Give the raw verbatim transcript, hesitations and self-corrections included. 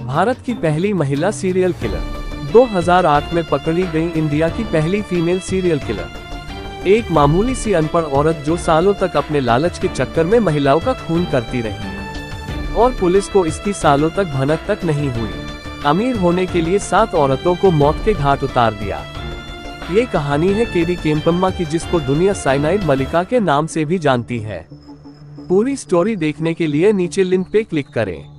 भारत की पहली महिला सीरियल किलर। दो हज़ार आठ में पकड़ी गई इंडिया की पहली फीमेल सीरियल किलर। एक मामूली सी अनपढ़ औरत जो सालों तक अपने लालच के चक्कर में महिलाओं का खून करती रही और पुलिस को इसकी सालों तक भनक तक नहीं हुई। अमीर होने के लिए सात औरतों को मौत के घाट उतार दिया। ये कहानी है केडी केम्पम्मा की, जिसको दुनिया साइनाइड मलिका के नाम से भी जानती है। पूरी स्टोरी देखने के लिए नीचे लिंक पे क्लिक करें।